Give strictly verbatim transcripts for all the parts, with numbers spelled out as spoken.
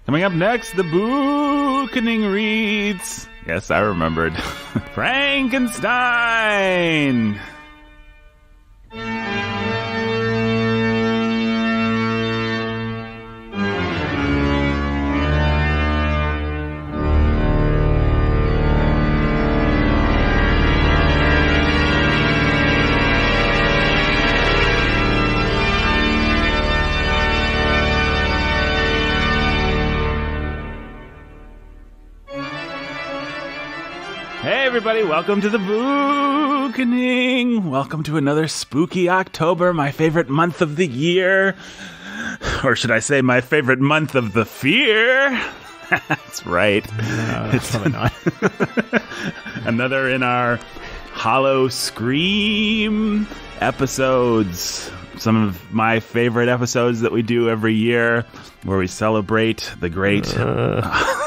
Coming up next, the Bookening reads. Yes, I remembered. Frankenstein. Hey everybody, welcome to the Bookening. Welcome to another spooky October, my favorite month of the year. Or should I say my favorite month of the fear? That's right. No, it's probably not. Another in our Hollow Scream episodes. Some of my favorite episodes that we do every year where we celebrate the great... Uh.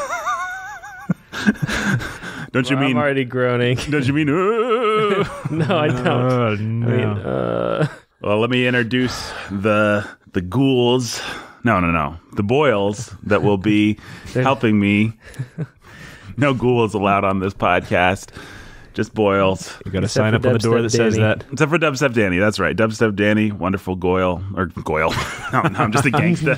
Don't you well, mean... I'm already groaning. Don't you mean... Uh, no, I don't. Oh, no. I mean, uh... Well, let me introduce the the ghouls. No, no, no. The boils that will be helping me. No ghouls allowed on this podcast. Just boils. You got to sign up on the door that says that. Except for Dubstep Danny. That's right. Dubstep Danny, wonderful goyle. Or goyle. No, no, I'm just a gangsta.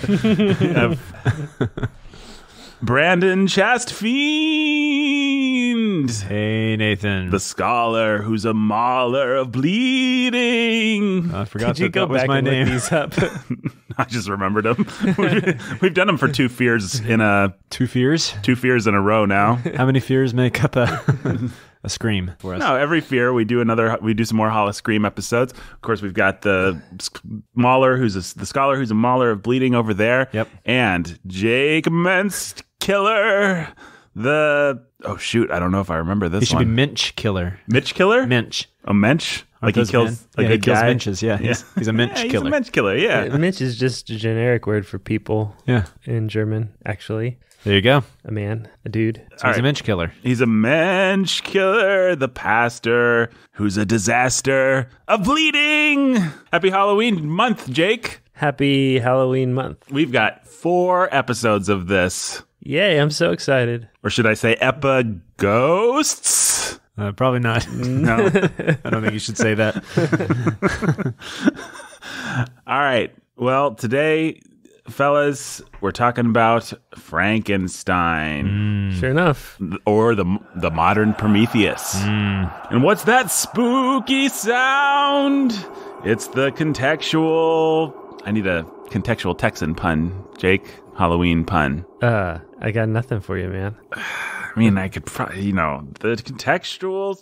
Brandon Chastfiend. Hey, Nathan. The scholar who's a mauler of bleeding. I forgot Did you that, go that was back my and name. look these up? I just remembered them. We've, we've done them for two fears in a Two fears? two fears in a row now. How many fears make up a a scream for us? No, every fear we do another. We do some more Hollow Scream episodes. Of course, we've got the mauler, who's a, the scholar, who's a mauler of bleeding over there. Yep. And Jake Menst Killer, the oh shoot, I don't know if I remember this He should one. be Minch Killer. Mitch Killer. Minch. A mensch. Like he Those kills. men. Like yeah, a he kills guy. Minches. Yeah, he's, he's a Minch Yeah, he's Killer. a Mensch Killer. Yeah. Mitch is just a generic word for people Yeah. in German, actually. There you go. A man, a dude. So he's right. a Minch Killer. He's a mensch killer, the pastor, who's a disaster of bleeding. Happy Halloween month, Jake. Happy Halloween month. We've got four episodes of this. Yay, I'm so excited. Or should I say epa ghosts? Uh, probably not. No. I don't think you should say that. All right. Well, today, fellas, we're talking about Frankenstein. Sure enough. Or the the modern Prometheus. And what's that spooky sound? It's the contextual... I need a contextual Texan pun, Jake. Halloween pun. Uh, I got nothing for you, man. I mean, I could probably, you know, the contextual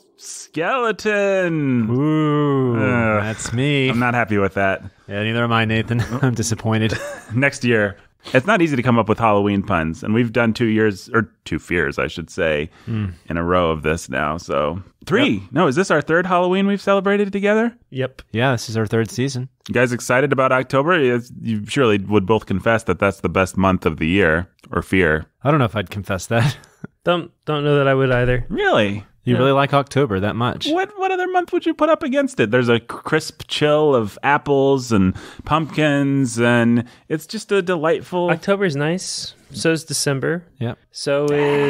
skeleton. Ooh, Ugh. that's me. I'm not happy with that. Yeah, neither am I, Nathan. I'm disappointed. Next year, it's not easy to come up with Halloween puns, and we've done two years, or two fears, I should say, Mm. in a row of this now. So three. Yep. No, is this our third Halloween we've celebrated together? Yep. Yeah, this is our third season. You guys excited about October? It's- You surely would both confess that that's the best month of the year, or fear. I don't know if I'd confess that. Don't don't know that I would either. Really? You Yeah. really like October that much? What what other month would you put up against it? There's a crisp chill of apples and pumpkins, and it's just a delightful... October's nice. So is December. Yep. So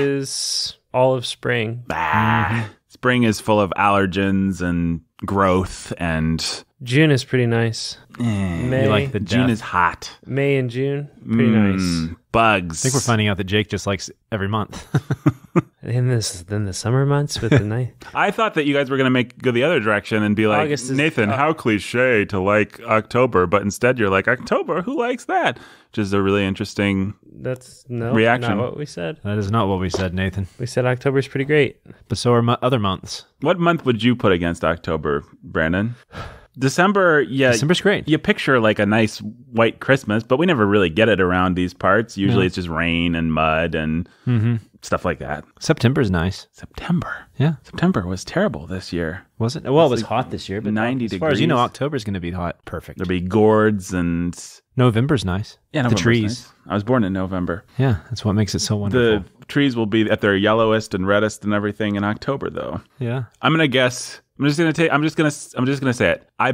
is all of spring. Bah. Spring is full of allergens and growth, and June is pretty nice. eh, May, You like the June death. is hot. May and June, pretty Mm, nice. Bugs. I think we're finding out that Jake just likes every month. In this, then the summer months with the night. I thought that you guys were going to make go the other direction and be like, August is- Nathan, uh, how cliche to like October, but instead you're like, October, who likes that? Which is a really interesting... That's no Reaction. not what we said. That is not what we said, Nathan. We said October's pretty great. But so are mo- other months. What month would you put against October, Brandon? December, yeah. December's great. You picture like a nice white Christmas, but we never really get it around these parts. Usually No. it's just rain and mud and Mm-hmm. stuff like that. September's nice. September. Yeah. September was terrible this year. Was it? Well, it was like hot this year, but ninety as far as you know, degrees. October's going to be hot. Perfect. There'd be gourds and... November's nice. Yeah, the November's trees. nice. I was born in November. Yeah, that's what makes it so wonderful. The trees will be at their yellowest and reddest and everything in October, though. yeah. I'm gonna guess. I'm just gonna take. I'm just gonna. I'm just gonna say it. I bet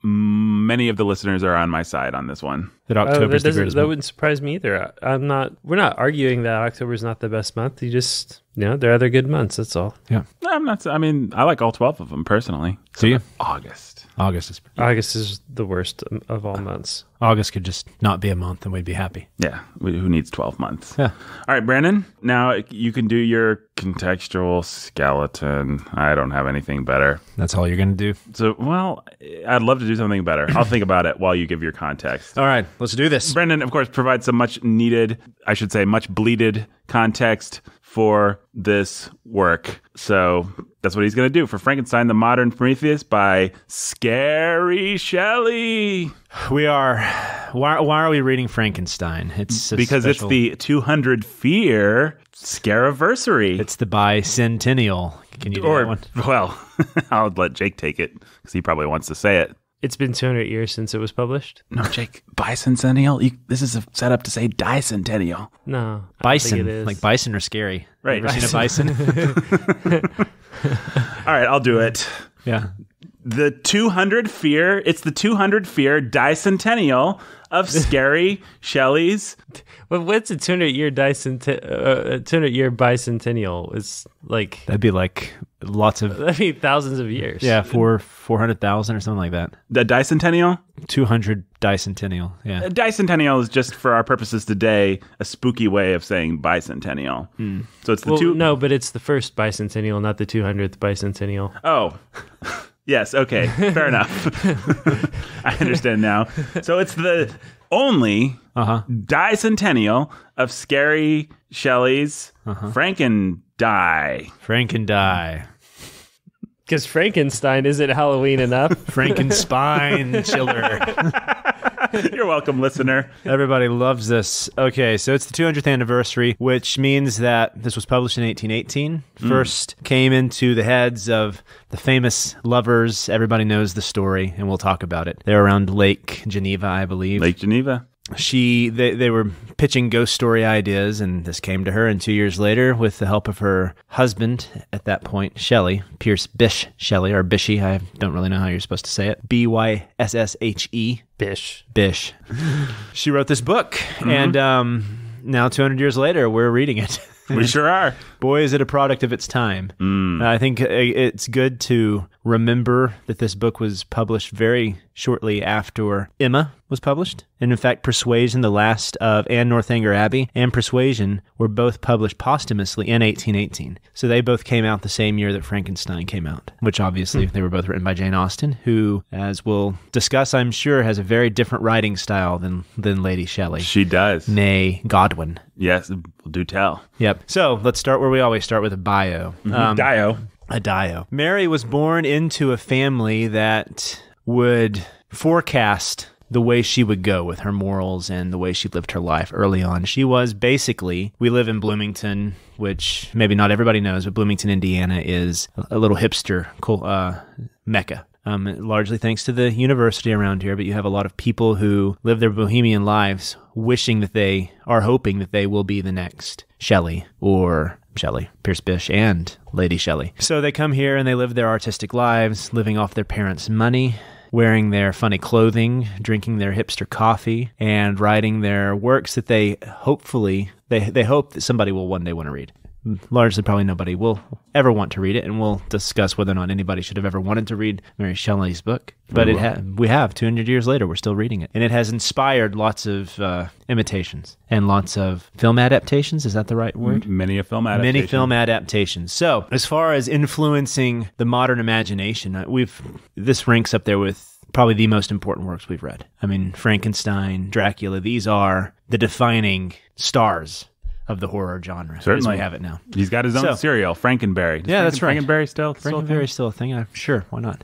many of the listeners are on my side on this one. That Oh, October's that, the doesn't, greatest that month. wouldn't surprise me either. I, I'm not. We're not arguing that October's not the best month. You just, you know, there are other good months. That's all. Yeah. No, I'm not. I mean, I like all twelve of them personally. Do you? August. August is August is the worst of all months. August could just not be a month and we'd be happy. Yeah. We- Who needs twelve months? Yeah. All right, Brandon. Now you can do your contextual skeleton. I don't have anything better. That's all you're going to do. So, well, I'd love to do something better. I'll think about it while you give your context. All right, let's do this. Brendan, of course, provides some much needed, I should say, much bleeded context for this work. So that's what he's going to do for Frankenstein, the Modern Prometheus by Mary Shelley. We are. Why, why are we reading Frankenstein? It's a Because special- it's the two hundred Fear Scariversary. It's the bicentennial. Can you do or, that one? well, I'll let Jake take it because he probably wants to say it. It's been two hundred years since it was published. No, Jake, bicentennial? You, this is a setup to say dicentennial. No, I don't think Bison. it is. Like bison are scary. Right. Ever seen a bison? All right, I'll do it. Yeah. The two hundred Fear, it's the two hundred Fear Dicentennial of Scary Shelley's. Well, what's a two hundred year Dyson? T- uh, a two hundred year bicentennial? It's like That'd be like lots of. that'd be thousands of years. Yeah, four four hundred thousand or something like that. The Dicentennial? Two hundred dicentennial. Yeah. A Dicentennial is just, for our purposes today, a spooky way of saying bicentennial. So it's the Well, two. no, but it's the first bicentennial, not the two hundredth bicentennial. Oh. Yes, okay. Fair enough. I understand now. So it's the only Uh huh. Dicentennial of Scary Shelley's Franken Die. Franken die. Because Frankenstein isn't Halloween enough. Frankenspine chiller. You're welcome, listener. Everybody loves this. Okay, so it's the two hundredth anniversary, which means that this was published in eighteen eighteen. First came into the heads of the famous lovers. Everybody knows the story, and we'll talk about it. They're around Lake Geneva, I believe. Lake Geneva. She, they, they were pitching ghost story ideas, and this came to her. And two years later, with the help of her husband at that point, Shelley, Pierce Bysshe Shelley, or Bishy, I don't really know how you're supposed to say it. B Y S S H E. Bish. Bish. She wrote this book, and um, now two hundred years later, we're reading it. We sure are. Boy, is it a product of its time. Mm. I think it's good to remember that this book was published very shortly after Emma was published. And in fact, Persuasion, the last of Anne Northanger Abbey, and Persuasion were both published posthumously in eighteen eighteen. So they both came out the same year that Frankenstein came out, which obviously they were both written by Jane Austen, who, as we'll discuss, I'm sure, has a very different writing style than, than Lady Shelley. She does. Nay, Godwin. Yes, do tell. Yep. So let's start where we always start, with a bio. Um, Dio. a dio. Mary was born into a family that would forecast the way she would go with her morals and the way she lived her life early on. She was basically, we live in Bloomington, which maybe not everybody knows, but Bloomington, Indiana is a little hipster cool, uh, mecca. Um, largely thanks to the university around here, but you have a lot of people who live their bohemian lives wishing that they are hoping that they will be the next Shelley or Shelley, Pierce Bysshe, and Lady Shelley. So they come here and they live their artistic lives, living off their parents' money, wearing their funny clothing, drinking their hipster coffee, and writing their works that they hopefully, they, they hope that somebody will one day want to read. Largely, probably nobody will ever want to read it, and we'll discuss whether or not anybody should have ever wanted to read Mary Shelley's book. But We it will. ha- we have, two hundred years later, we're still reading it. And it has inspired lots of uh, imitations and lots of film adaptations. Is that the right word? Many a film adaptation. Many film adaptations. So, as far as influencing the modern imagination, uh, we've this ranks up there with probably the most important works we've read. I mean, Frankenstein, Dracula, these are the defining stars of the horror genre. Certainly. As we have it now. He's got his own So- cereal, Frankenberry. Does Yeah, that's right. Frankenberry still, still a thing? Frankenberry still a thing? Uh, sure, why not?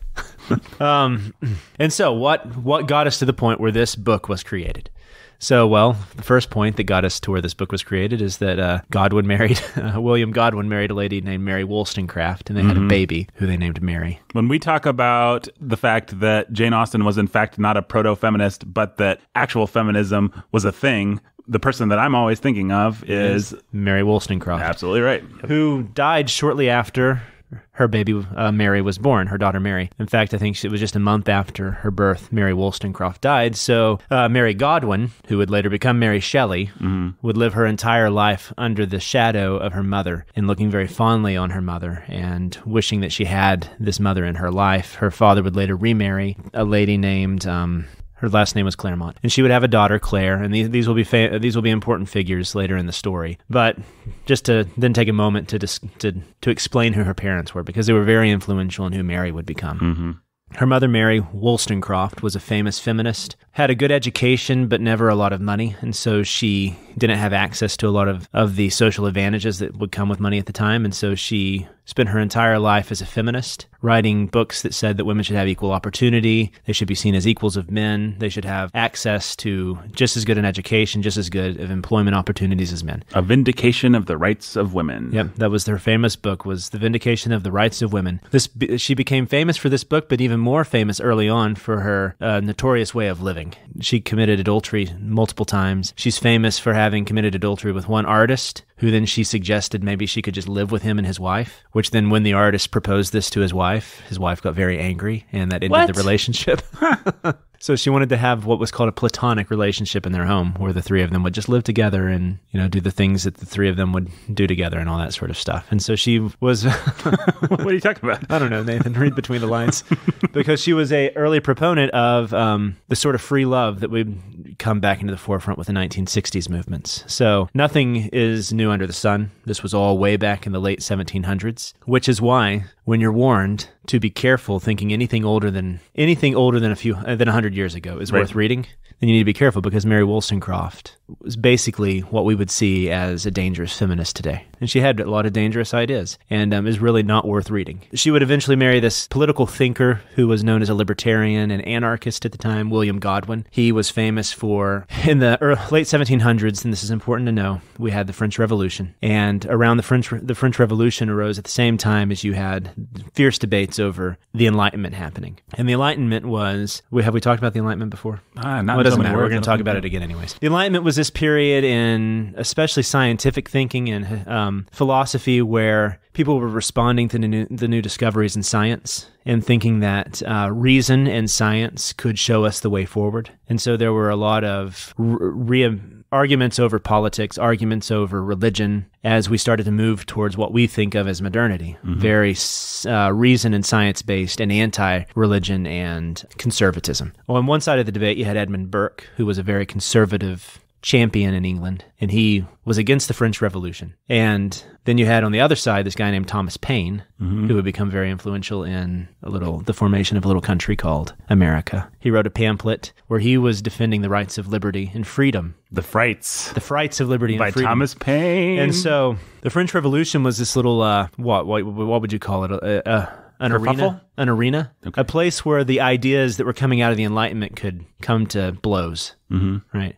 um, and so, what what got us to the point where this book was created? So, well, the first point that got us to where this book was created is that uh, Godwin married, uh, William Godwin married a lady named Mary Wollstonecraft, and they had a baby who they named Mary. When we talk about the fact that Jane Austen was in fact not a proto-feminist, but that actual feminism was a thing, the person that I'm always thinking of is Mary Wollstonecraft. absolutely right. Who died shortly after, her baby uh, Mary was born, her daughter Mary. In fact, I think it was just a month after her birth, Mary Wollstonecraft died. So uh, Mary Godwin, who would later become Mary Shelley, mm-hmm. would live her entire life under the shadow of her mother and looking very fondly on her mother and wishing that she had this mother in her life. Her father would later remarry a lady named... Um, Her last name was Claremont, and she would have a daughter, Claire, and these, these will be fa- these will be important figures later in the story. But just to then take a moment to dis- to to explain who her parents were, because they were very influential in who Mary would become. Mm-hmm. Her mother, Mary Wollstonecraft, was a famous feminist, had a good education, but never a lot of money, and so she didn't have access to a lot of, of the social advantages that would come with money at the time, and so she spent her entire life as a feminist, writing books that said that women should have equal opportunity, they should be seen as equals of men, they should have access to just as good an education, just as good of employment opportunities as men. A Vindication of the Rights of Women. Yep, that was her famous book, was The Vindication of the Rights of Women. This She became famous for this book, but even more famous early on for her uh, notorious way of living. She committed adultery multiple times. She's famous for having committed adultery with one artist, who then she suggested maybe she could just live with him and his wife, which then when the artist proposed this to his wife, his wife got very angry, and that ended What? the relationship. So she wanted to have what was called a platonic relationship in their home, where the three of them would just live together and, you know, do the things that the three of them would do together and all that sort of stuff. And so she was... What are you talking about? I don't know, Nathan. Read between the lines. Because she was a early proponent of um, the sort of free love that would come back into the forefront with the nineteen sixties movements. So nothing is new under the sun. This was all way back in the late seventeen hundreds, which is why when you're warned to be careful thinking anything older than anything older than a few uh, than one hundred years ago is right. worth reading, then you need to be careful, because Mary Wollstonecraft was basically what we would see as a dangerous feminist today. And she had a lot of dangerous ideas and um, is really not worth reading. She would eventually marry this political thinker who was known as a libertarian and anarchist at the time, William Godwin. He was famous for, in the early, late seventeen hundreds, and this is important to know, we had the French Revolution. And around the French the French Revolution arose at the same time as you had fierce debates over the Enlightenment happening. And the Enlightenment was, we, have we talked about the Enlightenment before? Ah, not well, it doesn't so many matter. We're words, going to talk about it again anyways. The Enlightenment was this period in especially scientific thinking and um, philosophy where people were responding to the new, the new discoveries in science and thinking that uh, reason and science could show us the way forward. And so there were a lot of re- re- arguments over politics, arguments over religion, as we started to move towards what we think of as modernity. Mm-hmm. Very uh, reason and science-based and anti-religion and conservatism. Well, on one side of the debate, you had Edmund Burke, who was a very conservative champion in England, and he was against the French Revolution. And then you had on the other side this guy named Thomas Paine, mm-hmm. who would become very influential in a little the formation of a little country called America. He wrote a pamphlet where he was defending the rights of liberty and freedom. The Frights. The Frights of Liberty and By Freedom. By Thomas Paine. And so the French Revolution was this little, uh, what, what, what would you call it? A, a, An Kerfuffle? arena, an arena, Okay. a place where the ideas that were coming out of the Enlightenment could come to blows, mm-hmm. right?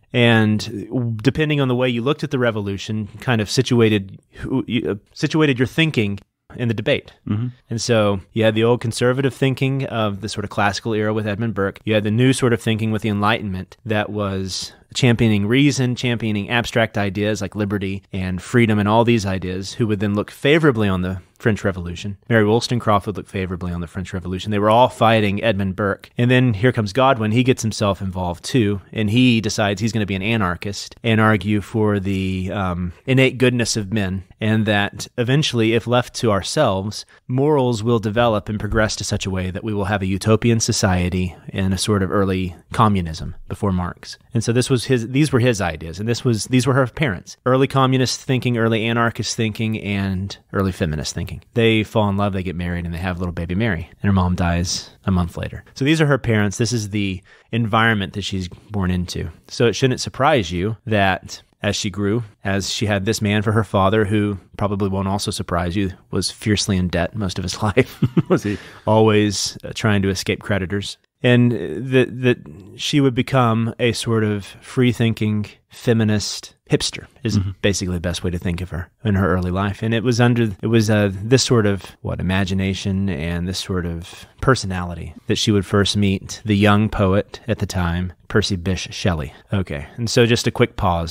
And depending on the way you looked at the revolution, kind of situated uh, situated your thinking in the debate. Mm-hmm. And so you had the old conservative thinking of the sort of classical era with Edmund Burke. You had the new sort of thinking with the Enlightenment that was championing reason, championing abstract ideas like liberty and freedom and all these ideas, who would then look favorably on the French Revolution. Mary Wollstonecraft would look favorably on the French Revolution. They were all fighting Edmund Burke. And then here comes Godwin. He gets himself involved too, and he decides he's going to be an anarchist and argue for the um, innate goodness of men, and that eventually, if left to ourselves, morals will develop and progress to such a way that we will have a utopian society and a sort of early communism before Marx. And so this was his; these were his ideas, and this was these were her parents: early communist thinking, early anarchist thinking, and early feminist thinking. They fall in love, they get married, and they have little baby Mary, and her mom dies a month later. So these are her parents. This is the environment that she's born into. So it shouldn't surprise you that as she grew, as she had this man for her father, who probably won't also surprise you, was fiercely in debt most of his life. Was he? Always uh, trying to escape creditors. And that that she would become a sort of free-thinking, feminist hipster is mm-hmm. basically the best way to think of her in her early life. And it was under it was uh, this sort of what imagination and this sort of personality that she would first meet the young poet at the time, Percy Bysshe Shelley. Okay, and so just a quick pause.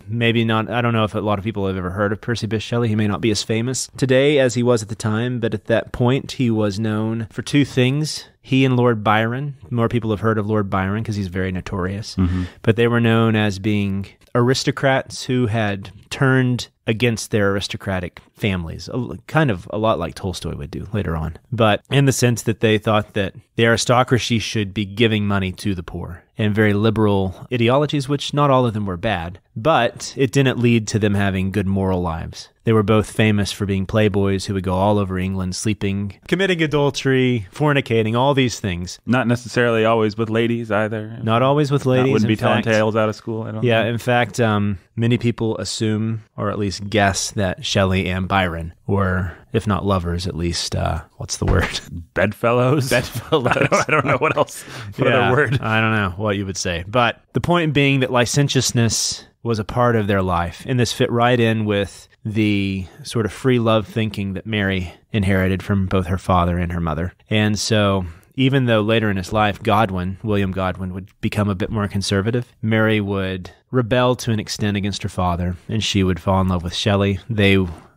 maybe not, I don't know if a lot of people have ever heard of Percy Bysshe Shelley. He may not be as famous today as he was at the time, but at that point he was known for two things. He and Lord Byron, more people have heard of Lord Byron because he's very notorious, mm-hmm. but they were known as being aristocrats who had turned against their aristocratic families, kind of a lot like Tolstoy would do later on, but in the sense that they thought that the aristocracy should be giving money to the poor, and very liberal ideologies, which not all of them were bad, but it didn't lead to them having good moral lives. They were both famous for being playboys who would go all over England, sleeping, committing adultery, fornicating, all these things. Not necessarily always with ladies either. Not always with ladies. That wouldn't be fact. telling tales out of school, I don't Yeah, think. in fact, um, many people assume, or at least guess, that Shelley and Byron were, if not lovers, at least, uh, what's the word? Bedfellows? Bedfellows. I, don't, I don't know what else, what yeah, other word. I don't know what you would say. But the point being that licentiousness was a part of their life, and this fit right in with the sort of free love thinking that Mary inherited from both her father and her mother. And so even though later in his life, Godwin, William Godwin, would become a bit more conservative, Mary would rebel to an extent against her father, and she would fall in love with Shelley. They,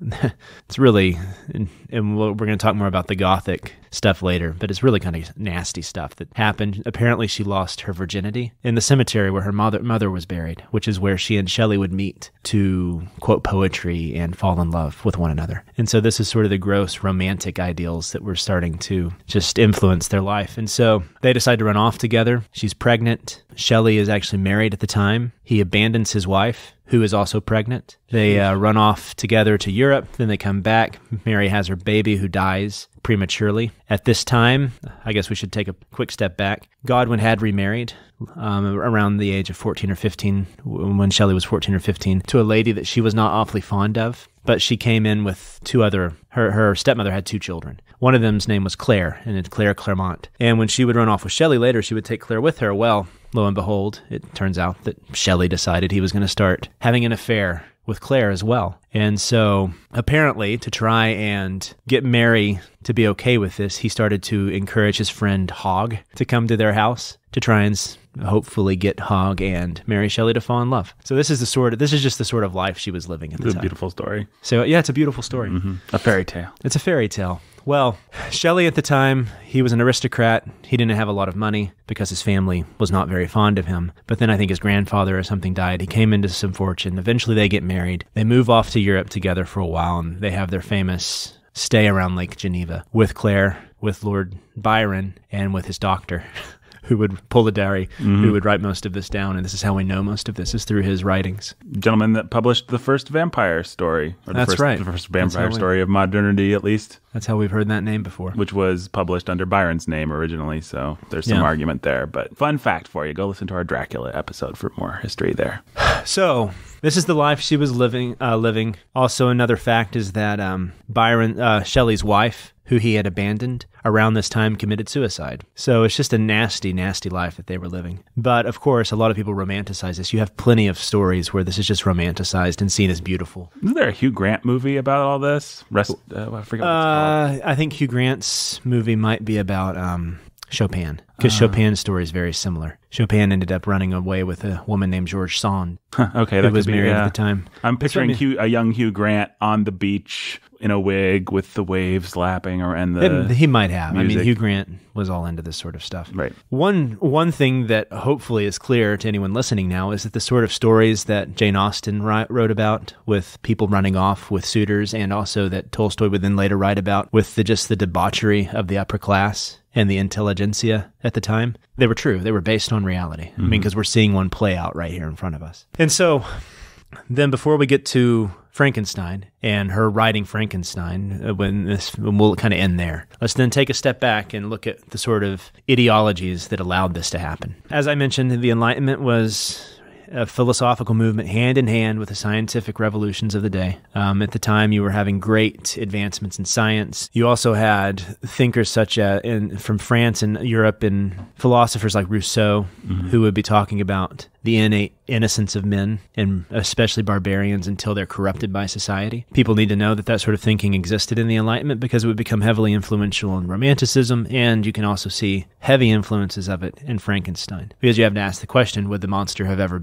it's really, and, and we're going to talk more about the Gothic stuff later, but it's really kind of nasty stuff that happened. Apparently, she lost her virginity in the cemetery where her mother mother was buried, which is where she and Shelley would meet to quote poetry and fall in love with one another. And so this is sort of the gross romantic ideals that were starting to just influence their life. And so they decide to run off together. She's pregnant. Shelley is actually married at the time. He abandons his wife, who is also pregnant. They uh, run off together to Europe. Then they come back. Mary has her baby who dies prematurely. At this time, I guess we should take a quick step back. Godwin had remarried um, around the age of fourteen or fifteen, when Shelley was fourteen or fifteen, to a lady that she was not awfully fond of. But she came in with two other, her, her stepmother had two children. One of them's name was Claire, and it's Claire Claremont. And when she would run off with Shelley later, she would take Claire with her. Well, lo and behold, it turns out that Shelley decided he was going to start having an affair with Claire as well. And so apparently, to try and get Mary to be okay with this, he started to encourage his friend Hogg to come to their house to try and s- hopefully get Hogg and Mary Shelley to fall in love. So this is the sort of, this is just the sort of life she was living at the It's a time. beautiful story. So yeah, it's a beautiful story. Mm-hmm. A fairy tale. It's a fairy tale. Well, Shelley at the time, he was an aristocrat. He didn't have a lot of money because his family was not very fond of him. But then I think his grandfather or something died. He came into some fortune. Eventually they get married. They move off to Europe together for a while, and they have their famous stay around Lake Geneva with Claire, with Lord Byron, and with his doctor, who would pull the diary, mm-hmm. who would write most of this down. And this is how we know most of this, is through his writings. Gentleman that published the first vampire story. Or the That's first, right. The first vampire we, story of modernity, at least. That's how we've heard that name before. Which was published under Byron's name originally, so there's some Yeah. argument there. But fun fact for you, go listen to our Dracula episode for more history there. So this is the life she was living. Uh, living. Also, another fact is that um, Byron, uh, Shelley's wife, who he had abandoned around this time, committed suicide. So it's just a nasty, nasty life that they were living. But of course, a lot of people romanticize this. You have plenty of stories where this is just romanticized and seen as beautiful. Isn't there a Hugh Grant movie about all this? Rest, uh, I forget what it's called. Uh, I think Hugh Grant's movie might be about um, Chopin, because Uh. Chopin's story is very similar. Chopin ended up running away with a woman named George Sand, Huh, okay, who that was could be, married yeah. at the time. I'm picturing That's what I mean. Hugh, a young Hugh Grant on the beach in a wig with the waves lapping or and the It- he might have. I mean, music. Hugh Grant was all into this sort of stuff. Right. One one thing that hopefully is clear to anyone listening now is that the sort of stories that Jane Austen ri- wrote about with people running off with suitors, and also that Tolstoy would then later write about with the, just the debauchery of the upper class and the intelligentsia at the time, they were true. They were based on reality. Mm-hmm. I mean, because we're seeing one play out right here in front of us. And so then before we get to Frankenstein and her writing Frankenstein, uh, when this, we'll kind of end there. Let's then take a step back and look at the sort of ideologies that allowed this to happen. As I mentioned, the Enlightenment was a philosophical movement hand in hand with the scientific revolutions of the day. Um, at the time, you were having great advancements in science. You also had thinkers such as in, from France and Europe, and philosophers like Rousseau, mm-hmm. who would be talking about the innate innocence of men, and especially barbarians, until they're corrupted by society. People need to know that that sort of thinking existed in the Enlightenment, because it would become heavily influential in Romanticism, and you can also see heavy influences of it in Frankenstein. Because you have to ask the question, would the monster have ever been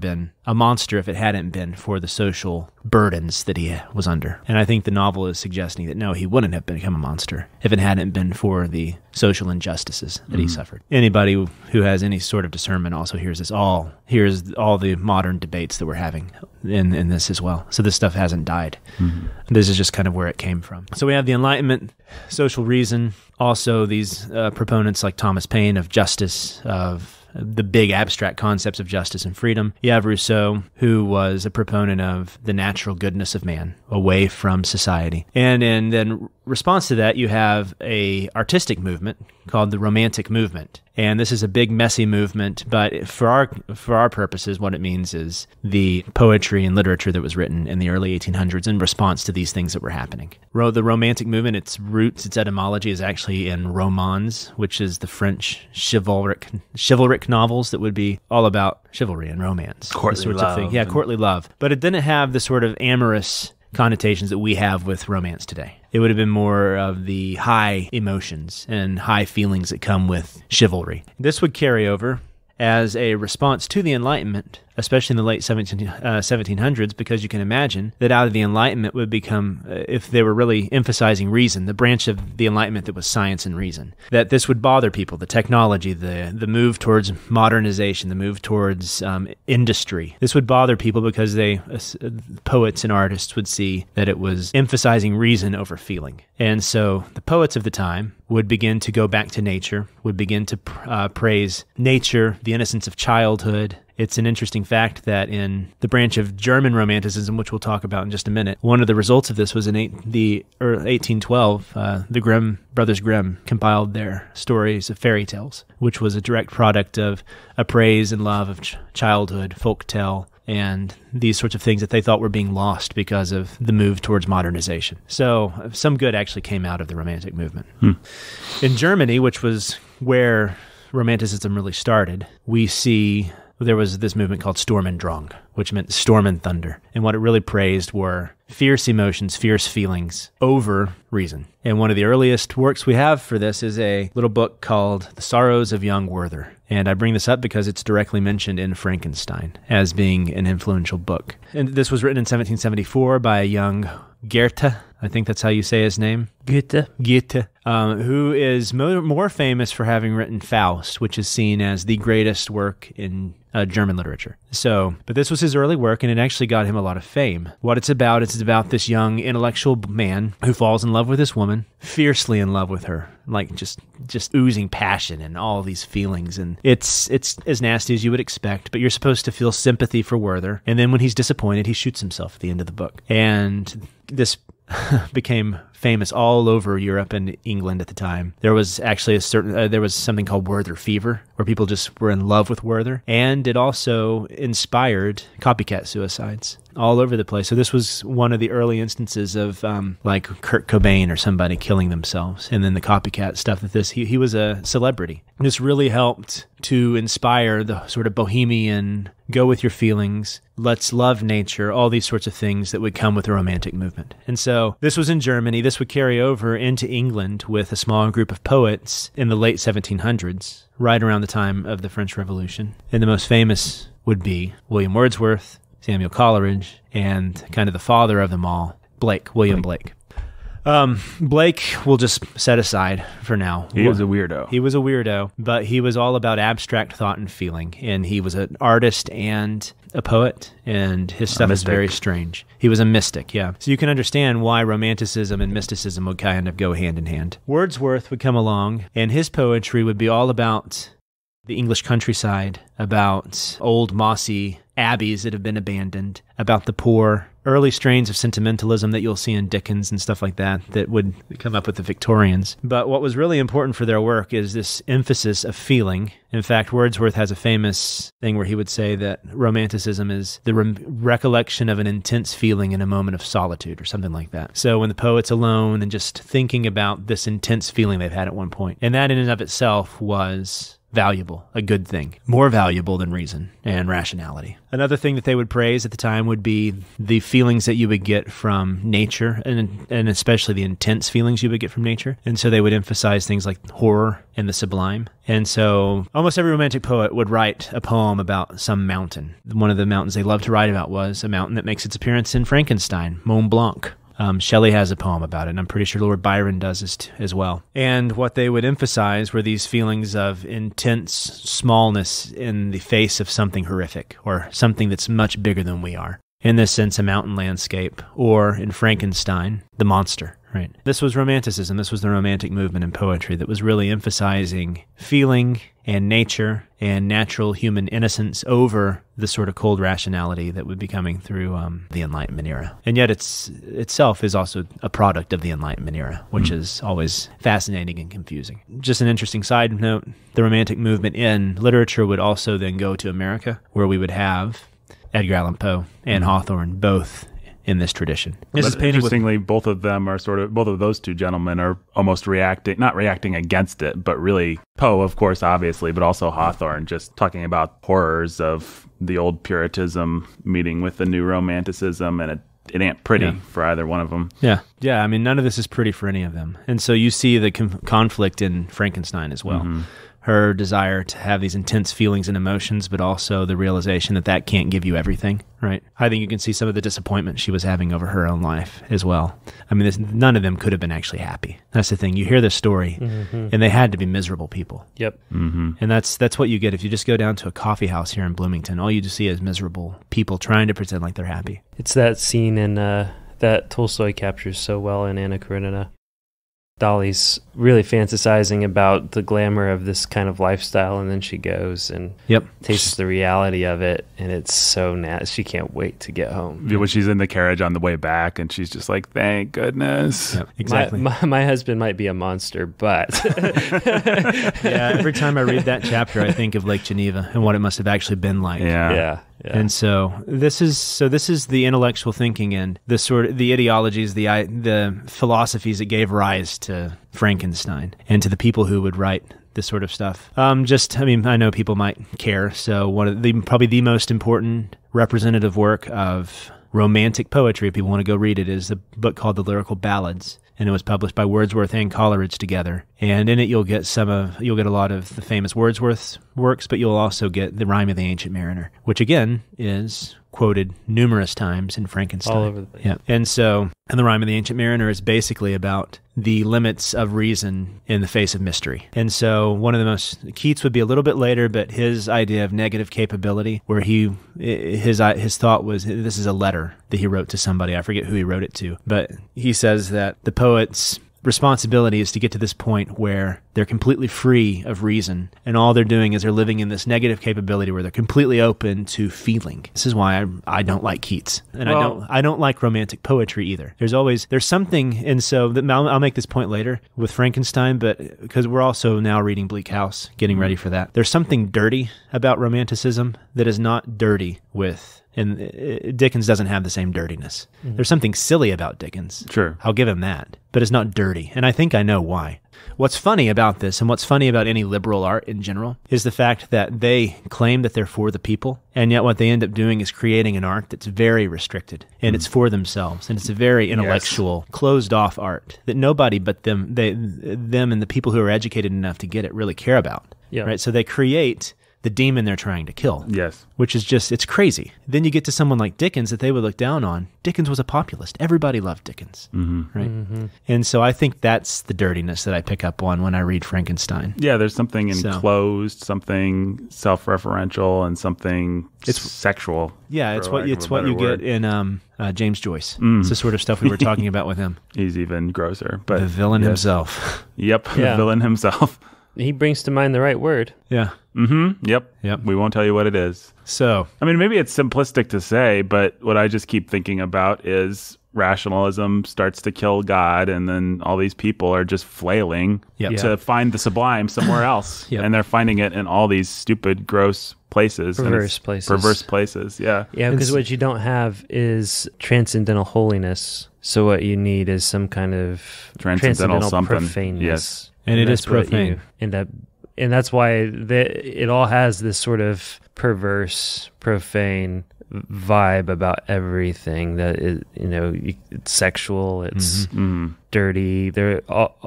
a monster if it hadn't been for the social burdens that he was under. And I think the novel is suggesting that no, he wouldn't have become a monster if it hadn't been for the social injustices that mm-hmm. he suffered. Anybody who has any sort of discernment also hears this all, hears all the modern debates that we're having in, in this as well. So this stuff hasn't died. Mm-hmm. This is just kind of where it came from. So we have the Enlightenment, social reason, also these uh, proponents like Thomas Paine of justice, of the big abstract concepts of justice and freedom. You have Rousseau, who was a proponent of the natural goodness of man away from society. And in then response to that, you have a artistic movement called the Romantic movement. And this is a big, messy movement, but for our for our purposes, what it means is the poetry and literature that was written in the early eighteen hundreds in response to these things that were happening. Ro- the Romantic movement, its roots, its etymology is actually in romans, which is the French chivalric chivalric novels that would be all about chivalry and romance. Courtly sorts love. Of things. Yeah, courtly love. But it didn't have the sort of amorous connotations that we have with romance today. It would have been more of the high emotions and high feelings that come with chivalry. This would carry over as a response to the Enlightenment, especially in the late seventeen hundreds, because you can imagine that out of the Enlightenment would become, uh, if they were really emphasizing reason, the branch of the Enlightenment that was science and reason, that this would bother people, the technology, the the move towards modernization, the move towards um, industry. This would bother people because they, uh, poets and artists would see that it was emphasizing reason over feeling. And so the poets of the time would begin to go back to nature, would begin to uh, praise nature, the innocence of childhood. It's an interesting fact that in the branch of German Romanticism, which we'll talk about in just a minute, one of the results of this was in eight, the eighteen twelve, uh, the Grimm brothers Grimm compiled their stories of fairy tales, which was a direct product of a praise and love of ch- childhood, folk tale, and these sorts of things that they thought were being lost because of the move towards modernization. So some good actually came out of the Romantic movement. Hmm. In Germany, which was where Romanticism really started, we see there was this movement called Sturm und Drang, which meant storm and thunder. And what it really praised were fierce emotions, fierce feelings over reason. And one of the earliest works we have for this is a little book called The Sorrows of Young Werther. And I bring this up because it's directly mentioned in Frankenstein as being an influential book. And this was written in seventeen seventy-four by a young Goethe. I think that's how you say his name. Goethe. Goethe, um, who is mo- more famous for having written Faust, which is seen as the greatest work in uh, German literature. So, but this was his early work, and it actually got him a lot of fame. What it's about, it's about this young intellectual man who falls in love with this woman, fiercely in love with her, like just just oozing passion and all these feelings. And it's it's as nasty as you would expect, but you're supposed to feel sympathy for Werther. And then when he's disappointed, he shoots himself at the end of the book. And this became famous all over Europe and England at the time. There was actually a certain, uh, there was something called Werther fever, where people just were in love with Werther. And it also inspired copycat suicides all over the place. So this was one of the early instances of um, like Kurt Cobain or somebody killing themselves. And then the copycat stuff that this, he, he was a celebrity. This really helped to inspire the sort of bohemian, go with your feelings, let's love nature, all these sorts of things that would come with the Romantic movement. And so this was in Germany. This would carry over into England with a small group of poets in the late seventeen hundreds, right around the time of the French Revolution. And the most famous would be William Wordsworth, Samuel Coleridge, and kind of the father of them all, Blake, William Blake. Um, Blake we'll just set aside for now. He was a weirdo. He was a weirdo, but he was all about abstract thought and feeling, and he was an artist and a poet, and his stuff is very strange. He was a mystic, yeah. So you can understand why Romanticism and mysticism would kind of go hand in hand. Wordsworth would come along, and his poetry would be all about the English countryside, about old mossy abbeys that have been abandoned, about the poor, early strains of sentimentalism that you'll see in Dickens and stuff like that that would come up with the Victorians. But what was really important for their work is this emphasis of feeling. In fact, Wordsworth has a famous thing where he would say that Romanticism is the re- recollection of an intense feeling in a moment of solitude or something like that. So when the poet's alone and just thinking about this intense feeling they've had at one point. And that in and of itself was valuable, a good thing, more valuable than reason and rationality. Another thing that they would praise at the time would be the feelings that you would get from nature, and and especially the intense feelings you would get from nature. And so they would emphasize things like horror and the sublime. And so almost every romantic poet would write a poem about some mountain. One of the mountains they loved to write about was a mountain that makes its appearance in Frankenstein, Mont Blanc. Um, Shelley has a poem about it, and I'm pretty sure Lord Byron does as, t- as well. And what they would emphasize were these feelings of intense smallness in the face of something horrific, or something that's much bigger than we are. In this sense, a mountain landscape, or in Frankenstein, the monster. Right. This was Romanticism. This was the Romantic movement in poetry that was really emphasizing feeling and nature and natural human innocence over the sort of cold rationality that would be coming through um, the Enlightenment era. And yet it's itself is also a product of the Enlightenment era, which mm. is always fascinating and confusing. Just an interesting side note, the Romantic movement in literature would also then go to America, where we would have Edgar Allan Poe and mm. Hawthorne both in this tradition. This but is painting interestingly, with, both of them are sort of, both of those two gentlemen are almost reacting, not reacting against it, but really Poe, of course, obviously, but also Hawthorne, just talking about horrors of the old Puritanism meeting with the new Romanticism, and it, it ain't pretty yeah. for either one of them. Yeah. Yeah. I mean, none of this is pretty for any of them. And so you see the com- conflict in Frankenstein as well. Mm-hmm. Her desire to have these intense feelings and emotions, but also the realization that that can't give you everything, right? I think you can see some of the disappointment she was having over her own life as well. I mean, this, none of them could have been actually happy. That's the thing. You hear this story, mm-hmm. and they had to be miserable people. Yep. Mm-hmm. And that's that's what you get if you just go down to a coffee house here in Bloomington. All you just see is miserable people trying to pretend like they're happy. It's that scene in uh, that Tolstoy captures so well in Anna Karenina. Dolly's really fantasizing about the glamour of this kind of lifestyle, and then she goes and yep. tastes the reality of it, and it's so nasty. She can't wait to get home. Yeah, when she's in the carriage on the way back, and she's just like, thank goodness. Yep, exactly. My, my, my husband might be a monster, but... yeah, every time I read that chapter, I think of Lake Geneva and what it must have actually been like. Yeah. Yeah. Yeah. And so this is so this is the intellectual thinking and the sort of the ideologies, the the philosophies that gave rise to Frankenstein and to the people who would write this sort of stuff. Um, just I mean, I know people might care. So one of the probably the most important representative work of romantic poetry, if people want to go read it, is a book called The Lyrical Ballads. And it was published by Wordsworth and Coleridge together. And in it, you'll get some of you'll get a lot of the famous Wordsworth's works, but you'll also get the Rime of the Ancient Mariner, which again is quoted numerous times in Frankenstein. All over the place. Yeah. And so, and the Rime of the Ancient Mariner is basically about the limits of reason in the face of mystery. And so, one of the most Keats would be a little bit later, but his idea of negative capability, where he his his thought was this is a letter that he wrote to somebody. I forget who he wrote it to, but he says that the poet's responsibility is to get to this point where they're completely free of reason, and all they're doing is they're living in this negative capability where they're completely open to feeling. This is why I, I don't like Keats, and well, I don't I don't like romantic poetry either. There's always there's something, and so that, I'll, I'll make this point later with Frankenstein, but because we're also now reading Bleak House, getting ready for that. There's something dirty about romanticism that is not dirty with. And Dickens doesn't have the same dirtiness. Mm-hmm. There's something silly about Dickens. Sure. I'll give him that. But it's not dirty. And I think I know why. What's funny about this, and what's funny about any liberal art in general, is the fact that they claim that they're for the people, and yet what they end up doing is creating an art that's very restricted, and mm. it's for themselves, and it's a very intellectual, yes. closed-off art that nobody but them, they, them and the people who are educated enough to get it really care about. Yeah. Right? So they create the demon they're trying to kill. Yes. Which is just, it's crazy. Then you get to someone like Dickens that they would look down on. Dickens was a populist. Everybody loved Dickens. Mm-hmm. Right? Mm-hmm. And so I think that's the dirtiness that I pick up on when I read Frankenstein. Yeah, there's something So- enclosed, something self-referential, and something It's- sexual. Yeah, it's for what lack of it's a what better you word. get in um, uh, James Joyce. Mm. It's the sort of stuff we were talking about with him. He's even grosser. But the villain yes. himself. Yep, Yeah. the villain himself. He brings to mind the right word. Yeah. Mm-hmm. Yep. Yep. We won't tell you what it is. So, I mean, maybe it's simplistic to say, but what I just keep thinking about is rationalism starts to kill God, and then all these people are just flailing Yep. to find the sublime somewhere else. Yep. And they're finding it in all these stupid, gross places. and Perverse it's places. Perverse places, yeah. Yeah, because It's- what you don't have is transcendental holiness. So what you need is some kind of Transcendental something. profaneness. Yes. And it is that's what profane. you end up, and that's why the, it all has this sort of perverse, profane vibe about everything that is, you know, you- it's sexual, it's Mm. dirty. They're all,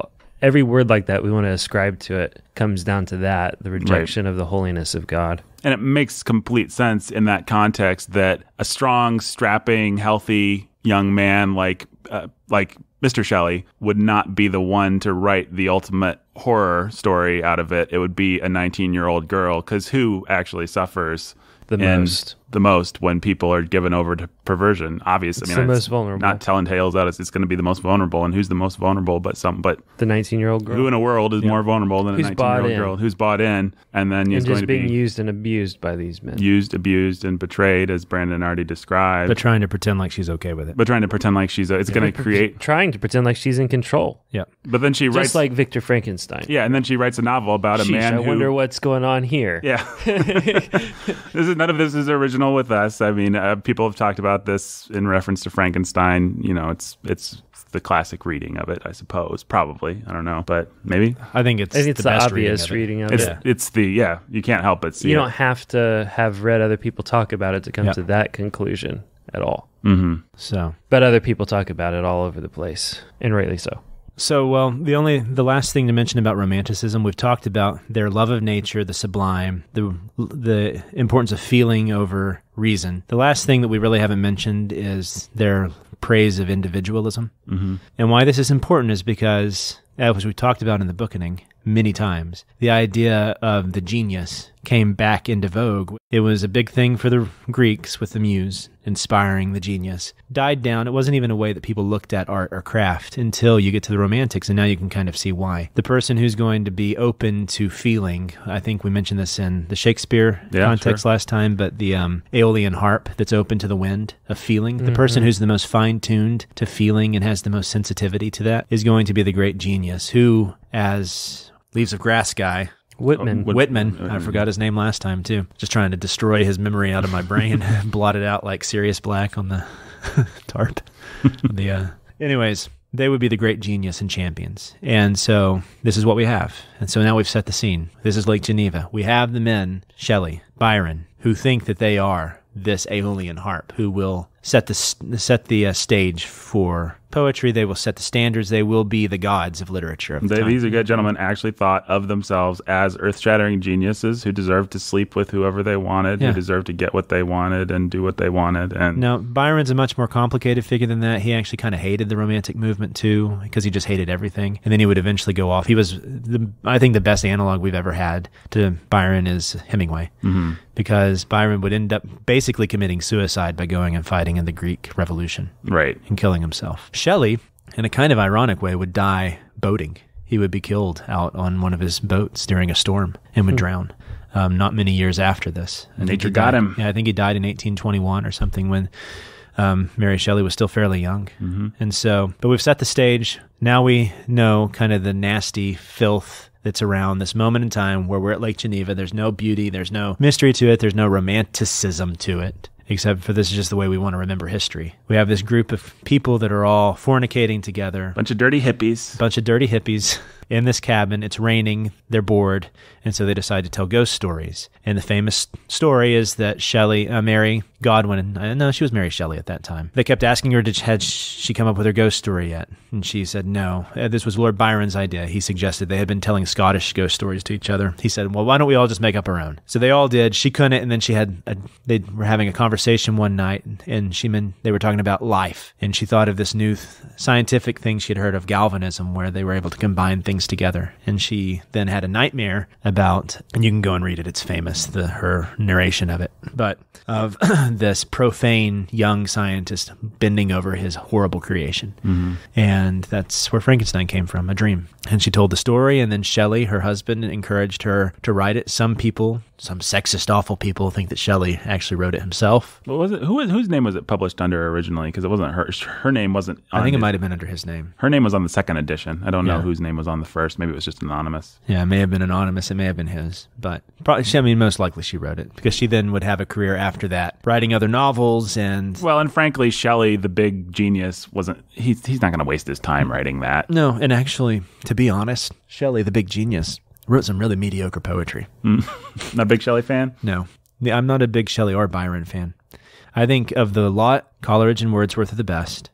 every word like that we want to ascribe to it comes down to that, the rejection right. of the holiness of God. And it makes complete sense in that context that a strong, strapping, healthy young man like uh, like Mister Shelley would not be the one to write the ultimate horror story out of it. It would be a nineteen-year-old girl, because who actually suffers the most? The most when people are given over to perversion. Obviously, it's I mean, the it's most vulnerable. Not telling tales out, it's, it's going to be the most vulnerable. And who's the most vulnerable? But some, but the nineteen-year-old girl. Who in a world is yeah. more vulnerable than who's a nineteen-year-old girl who's bought in, and then is and going just to being be used and abused by these men, used, abused, and betrayed, as Brandon already described. But trying to pretend like she's okay with it. But trying to pretend like she's. It's yeah. going to create trying to pretend like she's in control. Yeah. But then she just writes like Victor Frankenstein. Yeah, and then she writes a novel about a Sheesh, man I who. I wonder what's going on here. Yeah. this is none of this is original with us. I mean, uh, people have talked about this in reference to Frankenstein. You know, it's it's the classic reading of it, I suppose. Probably, I don't know, but maybe. I think it's I think it's the, the best obvious reading of reading of it's, it. Yeah. It's the yeah. You can't help but see. You it. don't have to have read other people talk about it to come yeah. to that conclusion at all. Mm-hmm. So, but other people talk about it all over the place, and rightly so. So, well, the only the last thing to mention about Romanticism, we've talked about their love of nature, the sublime, the the importance of feeling over reason. The last thing that we really haven't mentioned is their praise of individualism. Mm-hmm. And why this is important is because, as we talked about in the Bookening many times, the idea of the genius came back into vogue. It was a big thing for the Greeks with the muse, inspiring the genius. Died down. It wasn't even a way that people looked at art or craft until you get to the Romantics, and now you can kind of see why. The person who's going to be open to feeling, I think we mentioned this in the Shakespeare yeah, context sure. last time, but the um, Aeolian harp that's open to the wind of feeling, Mm-hmm. the person who's the most fine-tuned to feeling and has the most sensitivity to that is going to be the great genius who, as Leaves of Grass guy, Whitman. Oh, Whitman. Whitman. I forgot his name last time, too. Just trying to destroy his memory out of my brain. Blot it out like Sirius Black on the tarp. the uh, Anyways, they would be the great genius and champions. And so this is what we have. And so now we've set the scene. This is Lake Geneva. We have the men, Shelley, Byron, who think that they are this Aeolian harp, who will set the set the uh, stage for poetry. They will set the standards. They will be the gods of literature. Of the they, time. These are good gentlemen actually thought of themselves as earth-shattering geniuses who deserved to sleep with whoever they wanted, yeah. who deserved to get what they wanted and do what they wanted. And now, Byron's a much more complicated figure than that. He actually kind of hated the Romantic movement too, because he just hated everything. And then he would eventually go off. He was, the, I think, the best analog we've ever had to Byron is Hemingway, mm-hmm. because Byron would end up basically committing suicide by going and fighting in the Greek Revolution, right, and killing himself. Shelley, in a kind of ironic way, would die boating. He would be killed out on one of his boats during a storm and would hmm. drown. Um, not many years after this, I nature got died, him. Yeah, I think he died in eighteen twenty-one or something when um, Mary Shelley was still fairly young. Mm-hmm. And so, but we've set the stage. Now we know kind of the nasty filth that's around this moment in time where we're at Lake Geneva. There's no beauty. There's no mystery to it. There's no romanticism to it, except for this is just the way we want to remember history. We have this group of people that are all fornicating together. Bunch of dirty hippies. Bunch of dirty hippies in this cabin. It's raining. They're bored. And so they decide to tell ghost stories. And the famous story is that Shelley, uh, Mary Godwin, uh, no, she was Mary Shelley at that time. They kept asking her, did, had she come up with her ghost story yet? And she said no. Uh, this was Lord Byron's idea. He suggested they had been telling Scottish ghost stories to each other. He said, well, why don't we all just make up our own? So they all did. She couldn't. And then she had, a, they were having a conversation one night, and she meant they were talking about life. And she thought of this new th- scientific thing she had heard of, galvanism, where they were able to combine things together. And she then had a nightmare about, and you can go and read it, it's famous, the her narration of it, but of this profane young scientist bending over his horrible creation. Mm-hmm. And that's where Frankenstein came from, a dream. And she told the story, and then Shelley, her husband, encouraged her to write it. Some people, some sexist, awful people, think that Shelley actually wrote it himself. What was it? Who, whose name was it published under originally? Because it wasn't her. Her name wasn't on I think it the, might have been under his name. Her name was on the second edition. I don't know Yeah. whose name was on the first. Maybe it was just anonymous. Yeah, it may have been anonymous. It may have been his. But probably, I mean, most likely she wrote it, because she then would have a career after that, writing other novels and... Well, and frankly, Shelley, the big genius, wasn't... He's, he's not going to waste his time writing that. No, and actually, to be honest, Shelley, the big genius, wrote some really mediocre poetry. Mm. Not a big Shelley fan? No. I'm not a big Shelley or Byron fan. I think of the lot, Coleridge and Wordsworth are the best,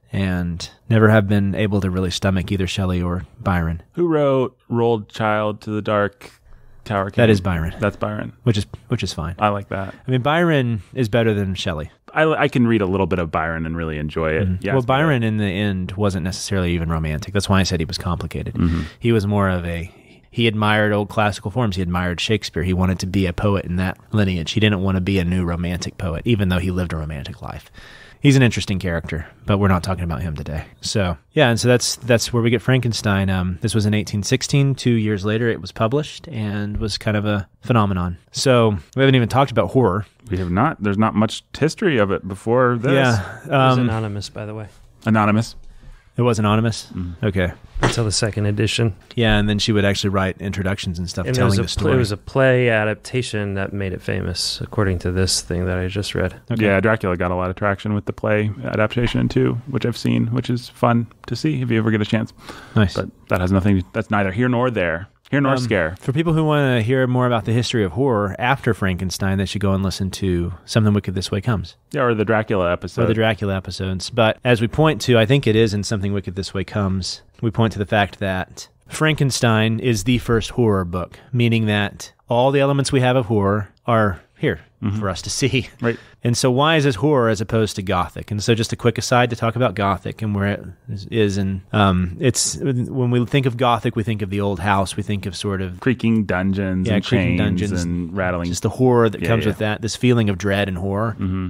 and never have been able to really stomach either Shelley or Byron. Who wrote Rolled Child to the Dark Tower King? That is Byron. That's Byron. Which is which is fine. I like that. I mean, Byron is better than Shelley. I, I can read a little bit of Byron and really enjoy it. Mm-hmm. Yeah, well, Byron in the end wasn't necessarily even romantic. That's why I said he was complicated. Mm-hmm. He was more of a... He admired old classical forms. He admired Shakespeare. He wanted to be a poet in that lineage. He didn't want to be a new romantic poet, even though he lived a romantic life. He's an interesting character, but we're not talking about him today. So, yeah, and so that's that's where we get Frankenstein. Um, this was in eighteen sixteen. Two years later, it was published and was kind of a phenomenon. So we haven't even talked about horror. We have not. There's not much history of it before this. Yeah. It was Um, anonymous, by the way, Anonymous. it was anonymous? Mm. Okay. until the second edition. Yeah, and then she would actually write introductions and stuff And telling it the was, a story. pl- it was a play adaptation that made it famous, according to this thing that I just read. Okay. Yeah, Dracula got a lot of traction with the play adaptation too, which I've seen, which is fun to see if you ever get a chance. Nice. But that has nothing. That's neither here nor there. Here nor Um, scare. For people who want to hear more about the history of horror after Frankenstein, they should go and listen to Something Wicked This Way Comes, Yeah, or the Dracula episode. or the Dracula episodes. But as we point to, I think it is in Something Wicked This Way Comes, we point to the fact that Frankenstein is the first horror book, meaning that all the elements we have of horror are here Mhm. for us to see. Right. And so why is this horror as opposed to Gothic? And so just a quick aside to talk about Gothic and where it is. is and um, it's when we think of Gothic, we think of the old house. We think of sort of Creaking dungeons Yeah, and creaking chains dungeons. and rattling. just the horror that Yeah, comes yeah. with that, this feeling of dread and horror. hmm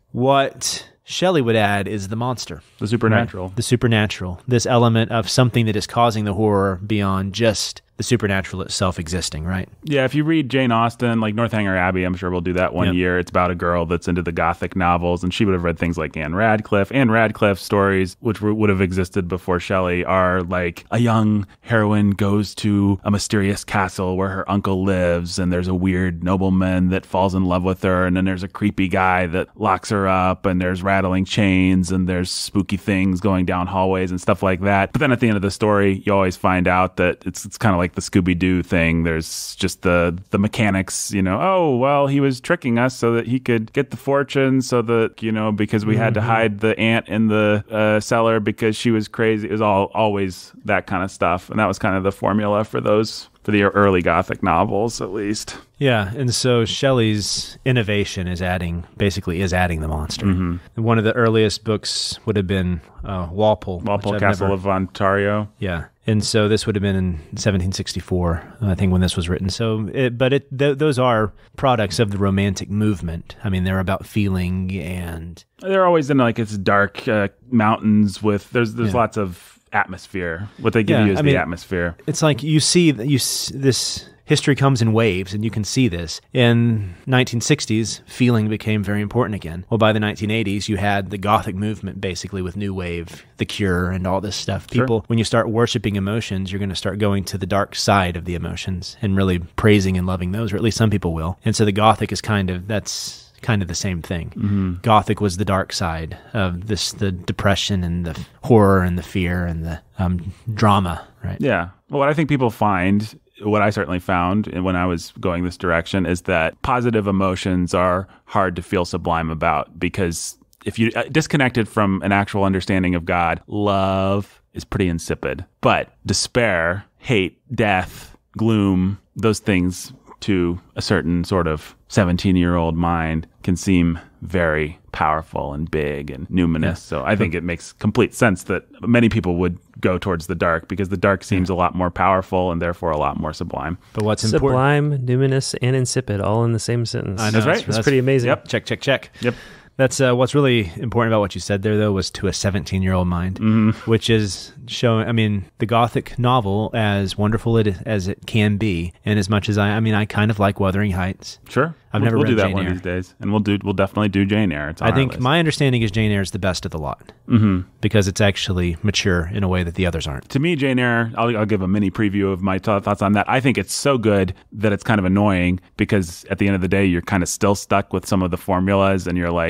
What Shelley would add is the monster. The supernatural. Right? The supernatural. This element of something that is causing the horror beyond just the supernatural itself existing, right? Yeah, if you read Jane Austen, like Northanger Abbey, I'm sure we'll do that one Yep. year. It's about a girl that's into the Gothic novels, and she would have read things like Anne Radcliffe. Anne Radcliffe stories, which were, would have existed before Shelley, are like a young heroine goes to a mysterious castle where her uncle lives, and there's a weird nobleman that falls in love with her, and then there's a creepy guy that locks her up, and there's rattling chains, and there's spooky things going down hallways and stuff like that. But then at the end of the story, you always find out that it's it's kind of like the Scooby-Doo thing. There's just the the mechanics, you know, oh, well, he was tricking us so that he could get the fortune, so that, you know, because we had to hide the aunt in the uh, cellar because she was crazy. It was all always that kind of stuff. And that was kind of the formula for those, for the early Gothic novels, at least. Yeah, and so Shelley's innovation is adding, basically is adding the monster. Mhm. And one of the earliest books would have been uh, Walpole. Walpole which I've Castle never- of Ontario. Yeah, and so this would have been in seventeen sixty-four, I think, when this was written. So, it, but it th- those are products of the Romantic movement. I mean, they're about feeling and They're always in like it's dark uh, mountains with, there's there's Yeah. lots of atmosphere. What they give Yeah, you is I the mean- atmosphere. it's like you see that you s- this history comes in waves, and you can see this. In nineteen sixties, feeling became very important again. Well, by the nineteen eighties, you had the Gothic movement, basically, with New Wave, The Cure, and all this stuff. Sure. People, when you start worshiping emotions, you're going to start going to the dark side of the emotions and really praising and loving those, or at least some people will. And so the Gothic is kind of, that's kind of the same thing. Mm-hmm. Gothic was the dark side of this, the depression and the horror and the fear and the um, drama, right? Yeah. Well, what I think people find, what I certainly found when I was going this direction, is that positive emotions are hard to feel sublime about, because if you uh, disconnected from an actual understanding of God, love is pretty insipid. But despair, hate, death, gloom, those things to a certain sort of seventeen-year-old mind can seem very powerful and big and numinous. Yeah. So I think it makes complete sense that many people would go towards the dark, because the dark seems a lot more powerful and therefore a lot more sublime. But what's important? Sublime, numinous, and insipid all in the same sentence. I know, That's right. That's, That's- pretty amazing. Yep. Check, check, check. Yep. That's uh, what's really important about what you said there, though, was to a seventeen-year-old mind, Mhm. which is showing, I mean, the Gothic novel, as wonderful it, as it can be, and as much as I, I mean, I kind of like Wuthering Heights. Sure. I've we'll, never we'll read do that Jane one Eyre. these days, and we'll do we'll definitely do Jane Eyre. It's on I our think list. my understanding is Jane Eyre is the best of the lot, hmm because it's actually mature in a way that the others aren't. To me, Jane Eyre, I'll, I'll give a mini preview of my th- thoughts on that. I think it's so good that it's kind of annoying, because at the end of the day, you're kind of still stuck with some of the formulas, and you're like,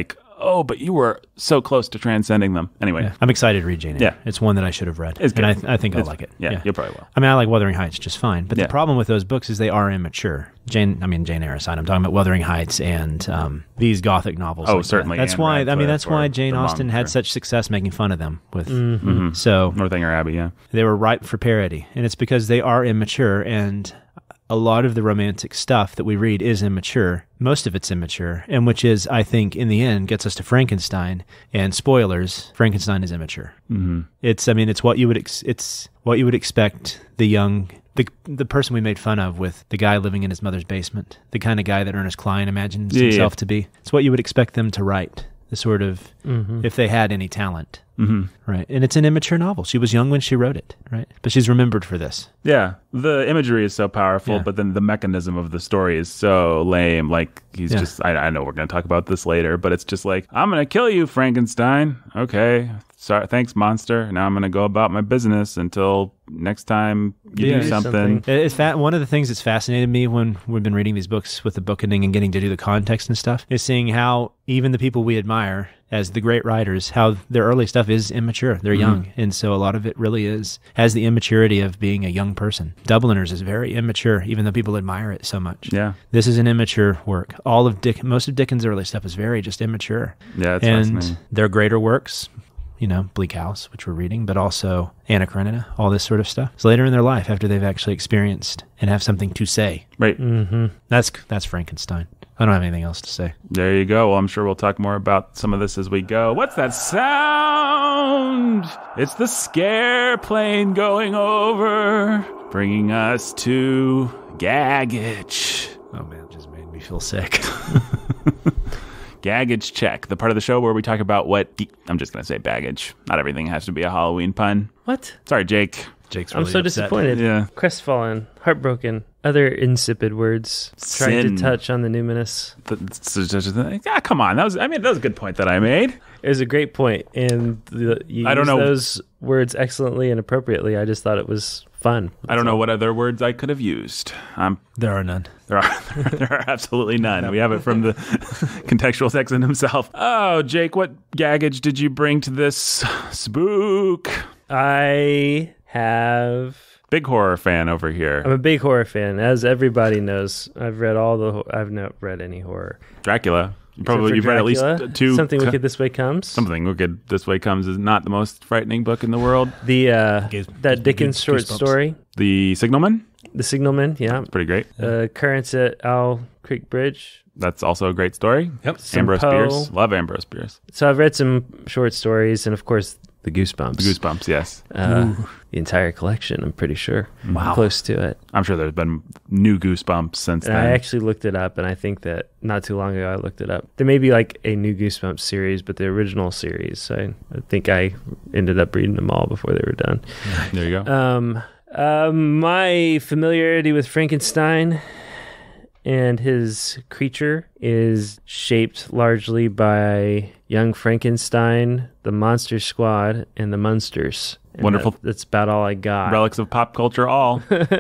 oh, but you were so close to transcending them. Anyway. Yeah. I'm excited to read Jane Eyre. Yeah. It's one that I should have read. It's good. And I, th- I think I'll it's, like it. Yeah, yeah, you probably will. I mean, I like Wuthering Heights just fine. But yeah. the problem with those books is they are immature. Jane, I mean, Jane Eyre aside, I'm talking about Wuthering Heights and um, these Gothic novels. Oh, like certainly. That. That's Anne why, Radcliffe I mean, that's why or Jane the Austen Monster. had such success making fun of them with. Mm-hmm. Mm-hmm. So Northanger Abbey, yeah. they were ripe for parody. And it's because they are immature, and a lot of the romantic stuff that we read is immature. Most of it's immature, and which is, I think, in the end, gets us to Frankenstein. And spoilers, Frankenstein is immature. Mm-hmm. It's, I mean, it's what you would, ex- it's what you would expect the young, the the person we made fun of with the guy living in his mother's basement, the kind of guy that Ernest Cline imagines Yeah, himself yeah. to be. It's what you would expect them to write. The sort of, Mm-hmm. if they had any talent. Mm-hmm. Right. And it's an immature novel. She was young when she wrote it, right? But she's remembered for this. Yeah, the imagery is so powerful, Yeah. but then the mechanism of the story is so lame. Like, he's Yeah. just, I, I know we're going to talk about this later, but it's just like, I'm going to kill you, Frankenstein. Okay, sorry, thanks, monster. Now I'm going to go about my business until next time you Yeah. do something. Something. It's fa- one of the things that's fascinated me when we've been reading these books with the Bookening and getting to do the context and stuff is seeing how even the people we admire as the great writers, how their early stuff is immature. They're Mhm. young. And so a lot of it really is, has the immaturity of being a young person. Dubliners is very immature, even though people admire it so much. Yeah, This is an immature work. All of Dick, most of Dickens' early stuff is very just immature. yeah, it's and fascinating. their greater works, you know, Bleak House, which we're reading, but also Anna Karenina, all this sort of stuff. It's later in their life after they've actually experienced and have something to say. Right, Mm-hmm. That's that's Frankenstein. I don't have anything else to say. there you go. Well, I'm sure we'll talk more about some of this as we go. What's that sound? It's the scare plane going over, bringing us to Gaggage. Oh man, it just made me feel sick. Gaggage check, the part of the show where we talk about what... I'm just going to say baggage. Not everything has to be a Halloween pun. What? Sorry, Jake. Jake's I'm really so upset. disappointed. Yeah. Crestfallen, heartbroken, other insipid words. Trying Sin. to touch on the numinous. Ah, come on. That was, I mean, that was a good point that I made. It was a great point, and the, you I don't used know. those words excellently and appropriately. I just thought it was fun. I don't know what other words I could have used. Um, There are none. there are there are absolutely none. We have it from the contextual Texan himself. Oh, Jake, what gaggage did you bring to this spook? I have. Big horror fan over here. I'm a big horror fan, as everybody knows. I've read all the. ho- I've not read any horror. Dracula. You Except Probably for you've read at least Dracula, two. Something co- Wicked This Way Comes. Something Wicked This Way Comes is not the most frightening book in the world. The uh, Gives- that gives me Dickens goose- short goosebumps. story, The Signalman. The Signalman. Yeah. Pretty great. Uh, Currents at Owl Creek Bridge. That's also a great story. Yep. Some Ambrose Poe. Bierce. Love Ambrose Bierce. So I've read some short stories, and of course the Goosebumps. The Goosebumps, yes. Uh, the entire collection. I'm pretty sure. Wow. Close to it. I'm sure there's been new Goosebumps since And then. I actually looked it up, and I think that not too long ago I looked it up. There may be like a new Goosebumps series, but the original series, so I, I think I ended up reading them all before they were done. There you go. Um, um, my familiarity with Frankenstein and his creature is shaped largely by Young Frankenstein, the Monster Squad, and the Munsters. And Wonderful. that- that's about all I got. Relics of pop culture all.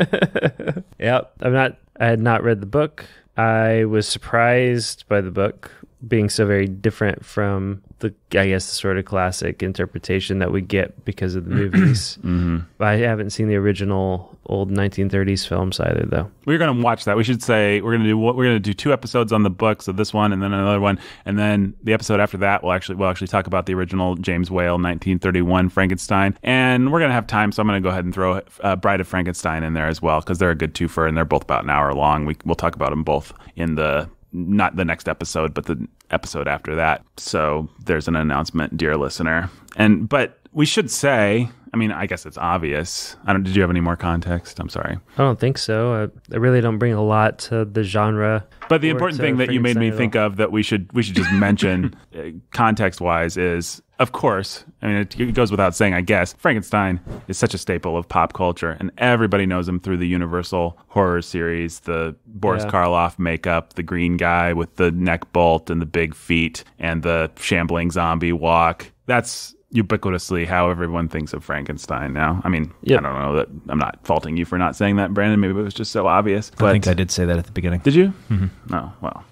Yep. I'm not. I had not read the book. I was surprised by the book being so very different from the, I guess, the sort of classic interpretation that we get because of the movies. hmm I haven't seen the original old nineteen thirties films either, though. We're gonna watch that. We should say we're gonna do what we're gonna do two episodes on the book. So this one and then another one, and then the episode after that we'll actually we'll actually talk about the original James Whale nineteen thirty-one Frankenstein. And we're gonna have time, so I'm gonna go ahead and throw uh, Bride of Frankenstein in there as well because they're a good twofer and they're both about an hour long. We we'll talk about them both in the not the next episode, but the episode after that. So there's an announcement, dear listener. And but we should say, I mean, I guess it's obvious. I don't. Did you have any more context? I'm sorry. I don't think so. I, I really don't bring a lot to the genre. But the or important to thing that you made me Frankenstein at think of that we should we should just mention uh, context-wise is, of course, I mean, it, it goes without saying, I guess, Frankenstein is such a staple of pop culture, and everybody knows him through the Universal horror series, the Boris Yeah. Karloff makeup, the green guy with the neck bolt and the big feet, and the shambling zombie walk. That's ubiquitously how everyone thinks of Frankenstein now. I mean, Yep. I don't know that I'm not faulting you for not saying that, Brandon. Maybe it was just so obvious. But I think I did say that at the beginning. did you? Mm-hmm. Oh, well.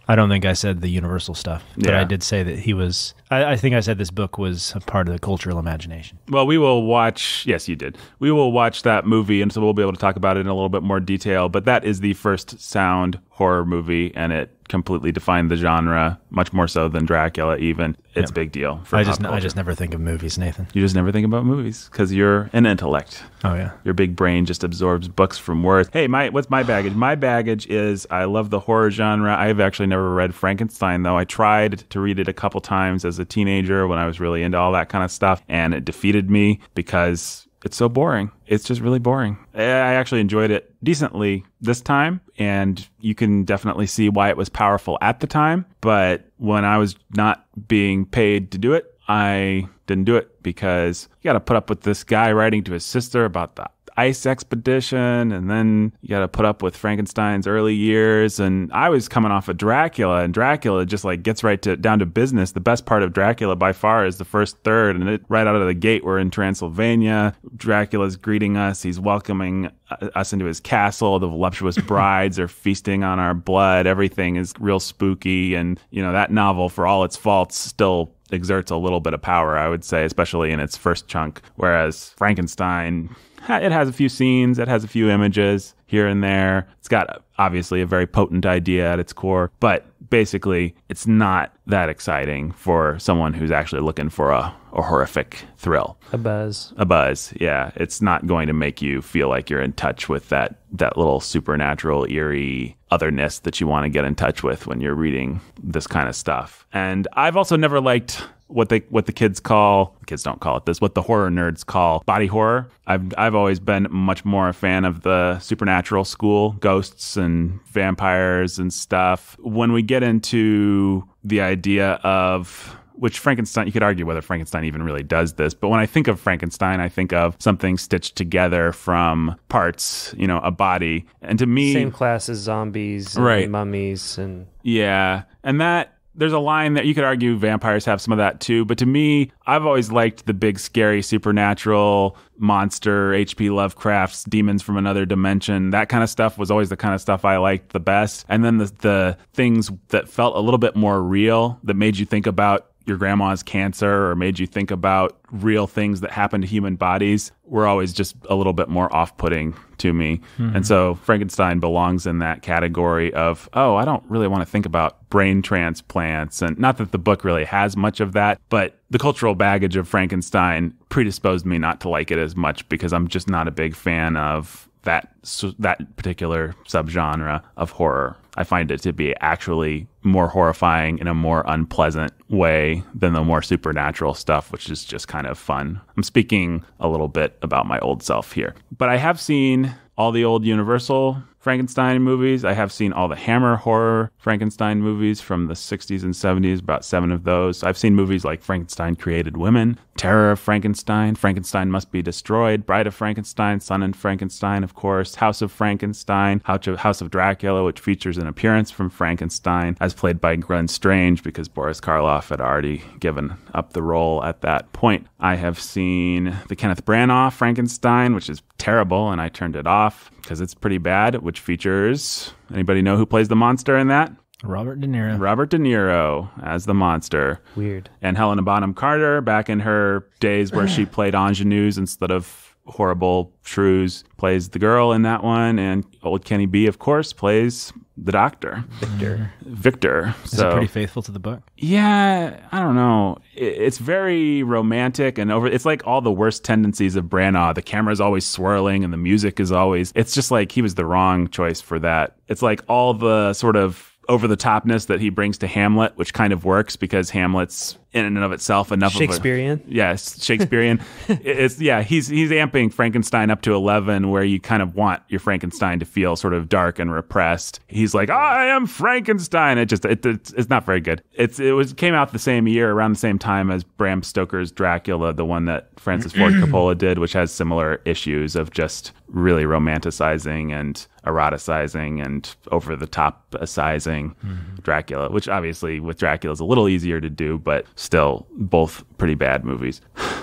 I don't think I said the universal stuff, but Yeah. I did say that he was. I, I think I said this book was a part of the cultural imagination. Well, we will watch. Yes, you did. We will watch that movie, and so we'll be able to talk about it in a little bit more detail. But that is the first sound horror movie, and it completely defined the genre, much more so than Dracula. Even it's a Yeah. big deal for I pop just I culture. just never think of movies, Nathan. You just never think about movies because you're an intellect. Oh yeah. Your big brain just absorbs books from words. Hey, my what's my baggage? My baggage is I love the horror genre. I've actually never read Frankenstein, though. I tried to read it a couple times as a teenager when I was really into all that kind of stuff, and it defeated me because it's so boring. It's just really boring. I actually enjoyed it decently this time, and you can definitely see why it was powerful at the time. But when I was not being paid to do it, I didn't do it because you got to put up with this guy writing to his sister about the ice expedition, and then you got to put up with Frankenstein's early years. And I was coming off of Dracula, and Dracula just like gets right to down to business. The best part of Dracula by far is the first third, and it right out of the gate we're in Transylvania. Dracula's greeting us. He's welcoming us into his castle. The voluptuous brides are feasting on our blood. Everything is real spooky, and you know that novel, for all its faults, still exerts a little bit of power, I would say, especially in its first chunk. Whereas Frankenstein, it has a few scenes, it has a few images here and there. It's got obviously a very potent idea at its core, but basically it's not that exciting for someone who's actually looking for a, a horrific thrill. A buzz. A buzz, yeah. It's not going to make you feel like you're in touch with that that little supernatural, eerie otherness that you want to get in touch with when you're reading this kind of stuff. And I've also never liked what they what the kids call kids don't call it this what the horror nerds call body horror. I've I've always been much more a fan of the supernatural school, ghosts and vampires and stuff. When we get into the idea of which Frankenstein, you could argue whether Frankenstein even really does this, but when I think of Frankenstein, I think of something stitched together from parts, you know, a body. And to me, Same class as zombies and Right. mummies. And yeah, and that there's a line that you could argue vampires have some of that too, but to me, I've always liked the big, scary, supernatural monster, H P Lovecraft's demons from another dimension. That kind of stuff was always the kind of stuff I liked the best. And then the the things that felt a little bit more real, that made you think about your grandma's cancer or made you think about real things that happen to human bodies, were always just a little bit more off-putting to me. Mm-hmm. And so Frankenstein belongs in that category of, oh, I don't really want to think about brain transplants. And not that the book really has much of that, but the cultural baggage of Frankenstein predisposed me not to like it as much because I'm just not a big fan of that that particular subgenre of horror. I find it to be actually more horrifying in a more unpleasant way than the more supernatural stuff, which is just kind of fun. I'm speaking a little bit about my old self here. But I have seen all the old Universal Frankenstein movies. I have seen all the Hammer horror Frankenstein movies from the sixties and seventies, about seven of those. I've seen movies like Frankenstein Created Women, Terror of Frankenstein, Frankenstein Must Be Destroyed, Bride of Frankenstein, Son and Frankenstein, of course, House of Frankenstein, House of Dracula, which features an appearance from Frankenstein as played by Glenn Strange because Boris Karloff had already given up the role at that point. I have seen the Kenneth Branagh Frankenstein, which is terrible, and I turned it off because it's pretty bad, which features, anybody know who plays the monster in that? Robert De Niro. Robert De Niro as the monster. Weird. And Helena Bonham Carter, back in her days where she played ingenues instead of horrible shrews, plays the girl in that one. And old Kenny B, of course, plays the doctor. Victor. Victor. Is so, it pretty faithful to the book? Yeah, I don't know. It, it's very romantic and over. It's like all the worst tendencies of Branagh. The camera's always swirling and the music is always. It's just like he was the wrong choice for that. It's like all the sort of over-the-topness that he brings to Hamlet, which kind of works because Hamlet's in and of itself enough Shakespearean. of a... Yes, Shakespearean. it's yeah, he's he's amping Frankenstein up to eleven where you kind of want your Frankenstein to feel sort of dark and repressed. He's like, I am Frankenstein. It just it, it's, it's not very good. It's it was came out the same year around the same time as Bram Stoker's Dracula, the one that Francis Ford Coppola did, which has similar issues of just really romanticizing and eroticizing and over-the-top-sizing mm-hmm. Dracula, which obviously with Dracula is a little easier to do, but still both pretty bad movies.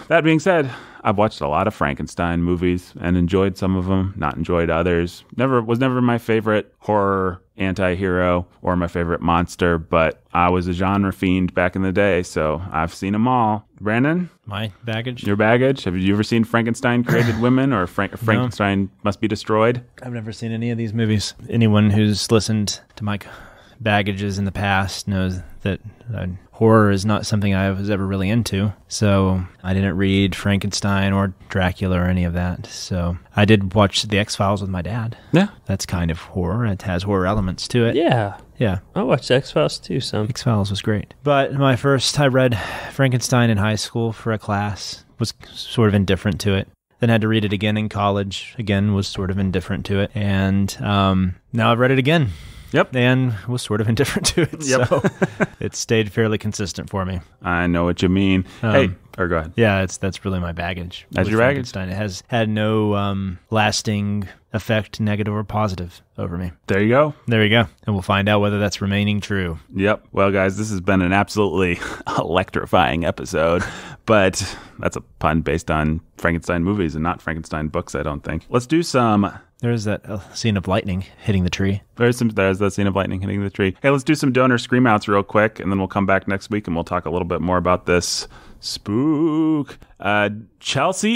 That being said, I've watched a lot of Frankenstein movies and enjoyed some of them, not enjoyed others. Never was never my favorite horror anti-hero or my favorite monster, but I was a genre fiend back in the day, so I've seen them all. Brandon? My baggage? Your baggage? Have you ever seen Frankenstein Created Women or Frank- Frankenstein no. Must Be Destroyed? I've never seen any of these movies. Anyone who's listened to my baggages in the past knows that uh, horror is not something I was ever really into. So I didn't read Frankenstein or Dracula or any of that. So I did watch The X-Files with my dad. Yeah. That's kind of horror. It has horror elements to it. Yeah. Yeah. I watched X-Files too, some. X-Files was great. But my first, I read Frankenstein in high school for a class, was sort of indifferent to it. Then had to read it again in college. Again, was sort of indifferent to it. And um, now I've read it again. Yep. And was sort of indifferent to it. Yep. So it stayed fairly consistent for me. I know what you mean. Um, hey, or go ahead. Yeah, it's that's really my baggage. That's with your baggage? Frankenstein. It has had no um, lasting effect, negative or positive, over me. There you go. There you go. And we'll find out whether that's remaining true. Yep. Well, guys, this has been an absolutely electrifying episode, but that's a pun based on Frankenstein movies and not Frankenstein books, I don't think. Let's do some... There's that uh, scene of lightning hitting the tree. There's some. There's that scene of lightning hitting the tree. Hey, let's do some donor scream outs real quick, and then we'll come back next week and we'll talk a little bit more about this spook. Uh, Chelsea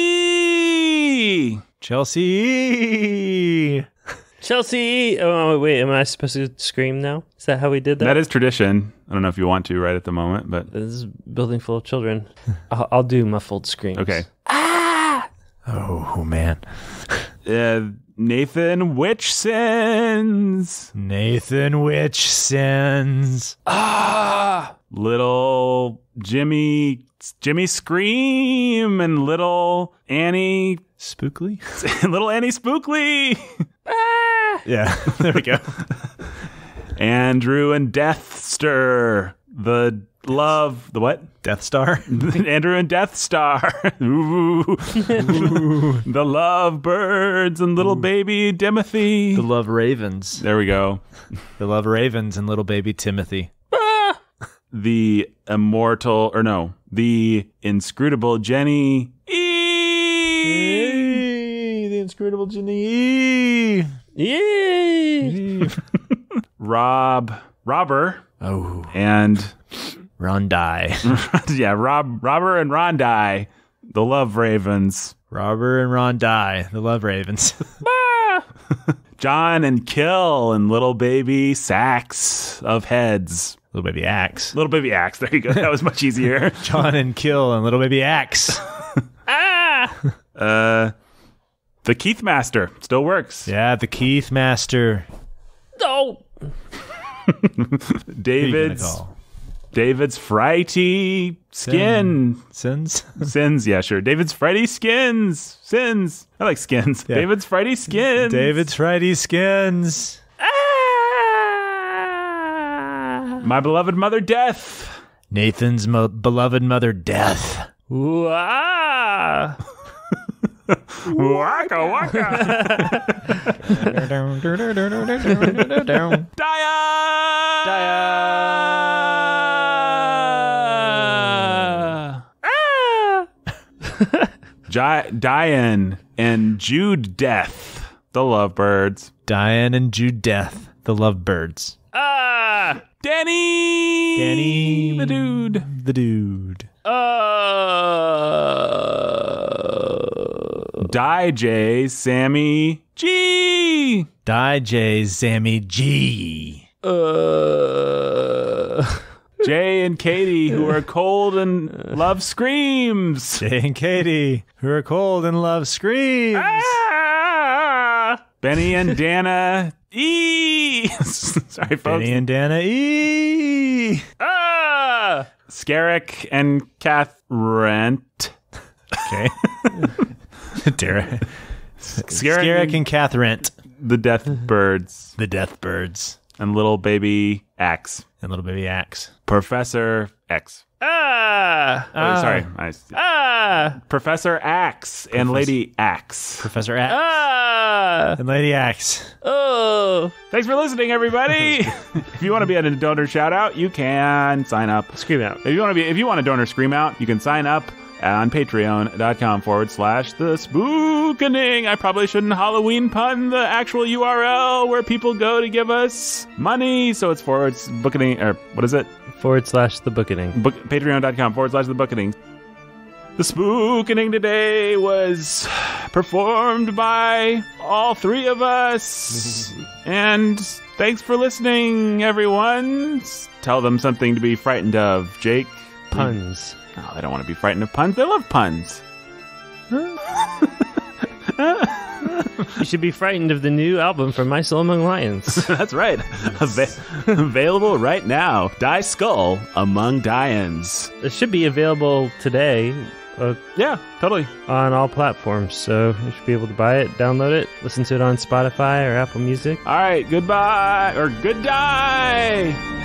E. Chelsea E. Chelsea. Oh wait, am I supposed to scream now? Is that how we did that? That is tradition. I don't know if you want to right at the moment, but This is a building full of children. I'll, I'll do muffled screams. okay. Oh, man. Uh, Nathan Witchsins. Nathan Witchsins. Ah, little Jimmy, Jimmy Scream, and little Annie, Spookly? little Annie Spookly. Ah! Yeah, there we go. Andrew and Deathster. The love, the what? Death Star? Andrew and Death Star. Ooh. Ooh. The love birds and little Ooh. Baby Timothy. The Love Ravens. There we go. The Love Ravens and little baby Timothy. Ah! The immortal, or no, the inscrutable Jenny E. Hey, the inscrutable Jenny E. Yay! Rob, Robber. Oh. And Rondi. yeah, Rob, Robber and Rondi, the Love Ravens. Robber and Rondi, the Love Ravens. John and Kill and little baby Sacks of Heads. Little baby Axe. Little baby Axe. There you go. That was much easier. John and Kill and little baby Axe. Ah! Uh, the Keith Master still works. Yeah, the Keith Master. No. David's David's Frighty Skin. Sins? Sins, yeah, sure. David's Frighty Skins. Sins. I like skins. Yeah. David's Frighty Skins. David's Frighty Skins. Ah! My beloved mother Death. Nathan's mo- beloved mother Death. Wah! Waka waka. Dia! Dia! Ah! Gi- Diane and Jude Death, the Lovebirds. Diane and Jude Death, the Lovebirds. Ah! Danny! Danny, the dude. The dude. Uh... Die J, Sammy G. Die J, Sammy G. Uh... Jay and Katie, who are cold and love screams. Jay and Katie, who are cold and love screams. Ah! Benny and Dana E. Sorry, folks. Benny and Dana E. Ah! Scarrick and Kath Rent. Okay. Tara. Scarrick, Scarrick and Kath Rent. the Death Birds. The Death Birds. And little baby Axe. And little baby Axe. Professor X. Ah! Oh, sorry. I, Ah! Professor Axe and Lady Axe. Professor Axe. Ah! And Lady Axe. Oh! Thanks for listening, everybody. If you want to be at a donor shout out, you can sign up. Scream out. If you want to be, if you want a donor scream out, you can sign up on patreon.com forward slash the Spookening. I probably shouldn't Halloween pun the actual U R L where people go to give us money. So it's forward Bookening, or what is it? Forward slash the Bookening. Book, patreon.com forward slash the Bookening. The Spookening today was performed by all three of us. And thanks for listening, everyone. Tell them something to be frightened of, Jake. Puns. Oh, they don't want to be frightened of puns. They love puns. You should be frightened of the new album from My Soul Among Lions. That's right. Ava- available right now. Die Skull Among Dians. It should be available today. Uh, Yeah, totally. on all platforms, so you should be able to buy it, download it, listen to it on Spotify or Apple Music. All right, goodbye, or good die.